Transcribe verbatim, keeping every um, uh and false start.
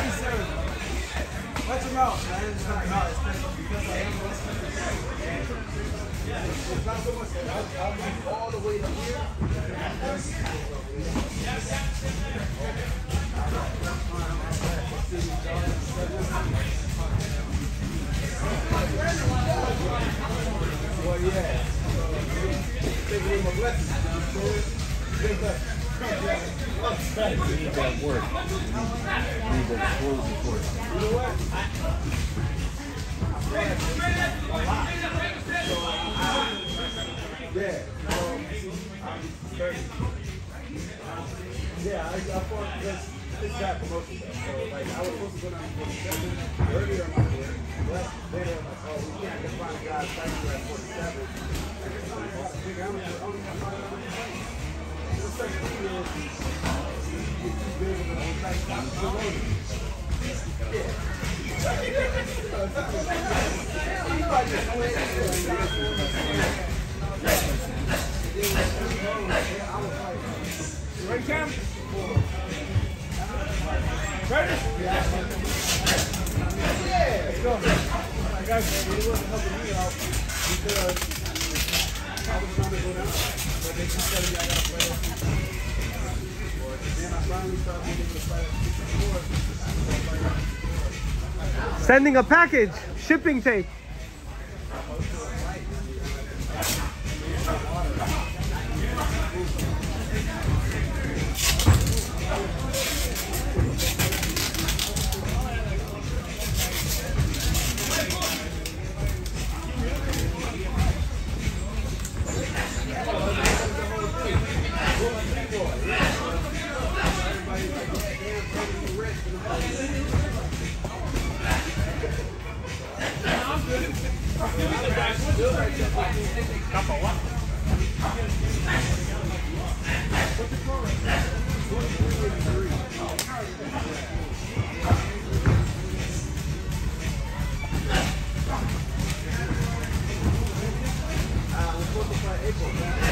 Watch your mouth, man. It's not about it. Because I am it's not so much that I'll, I'll move all the way to here. Well, yeah. Take it in my blessing. Big blessing. We need that work. We need that explosive work. You know what? Yeah. Yeah, I, I thought this this got promotion though. So like I was supposed to go down to forty-seven earlier in my career, but later I'm like, oh, we can't just find a guy fighting at forty-seven. I think I'm only only have five hundred fights. The second thing is you keep building the whole night stop promoting. Yeah. Ready, Cam? Ready? Yeah. Let's go. I got you. It wasn't helping me out because I was trying to go down, but they keep telling me I got to play up. Then I finally started being able to play up. Sending a package. Shipping tape. Uh, we're supposed to play April.